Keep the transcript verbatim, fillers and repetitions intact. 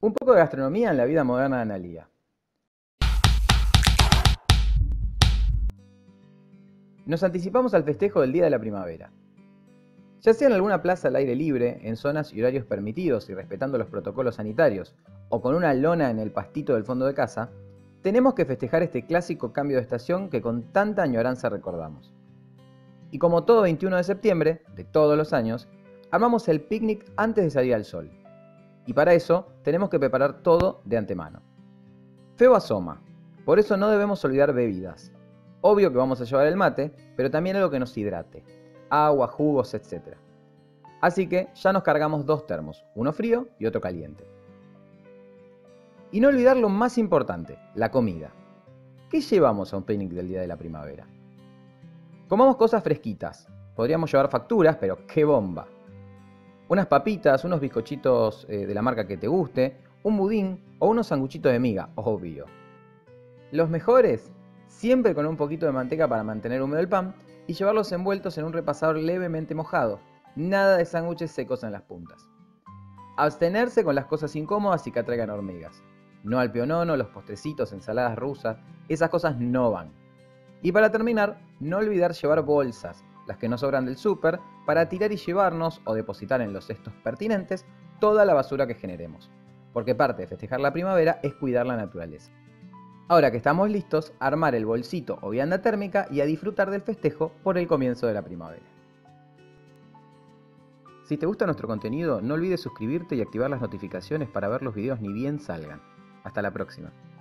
Un poco de gastronomía en la vida moderna de Analía. Nos anticipamos al festejo del Día de la Primavera. Ya sea en alguna plaza al aire libre, en zonas y horarios permitidos y respetando los protocolos sanitarios, o con una lona en el pastito del fondo de casa, tenemos que festejar este clásico cambio de estación que con tanta añoranza recordamos. Y como todo veintiuno de septiembre, de todos los años, armamos el picnic antes de salir al sol. Y para eso tenemos que preparar todo de antemano. Feo asoma, por eso no debemos olvidar bebidas. Obvio que vamos a llevar el mate, pero también algo que nos hidrate. Agua, jugos, etcétera. Así que ya nos cargamos dos termos, uno frío y otro caliente. Y no olvidar lo más importante, la comida. ¿Qué llevamos a un picnic del Día de la Primavera? Comamos cosas fresquitas. Podríamos llevar facturas, pero ¡qué bomba! Unas papitas, unos bizcochitos eh, de la marca que te guste, un budín o unos sanguchitos de miga, obvio. Los mejores, siempre con un poquito de manteca para mantener húmedo el pan y llevarlos envueltos en un repasador levemente mojado. Nada de sándwiches secos en las puntas. Abstenerse con las cosas incómodas y que atraigan hormigas. No al pionono, los postrecitos, ensaladas rusas, esas cosas no van. Y para terminar, no olvidar llevar bolsas, las que nos sobran del súper, para tirar y llevarnos o depositar en los cestos pertinentes toda la basura que generemos. Porque parte de festejar la primavera es cuidar la naturaleza. Ahora que estamos listos, armar el bolsito o vianda térmica y a disfrutar del festejo por el comienzo de la primavera. Si te gusta nuestro contenido, no olvides suscribirte y activar las notificaciones para ver los videos ni bien salgan. Hasta la próxima.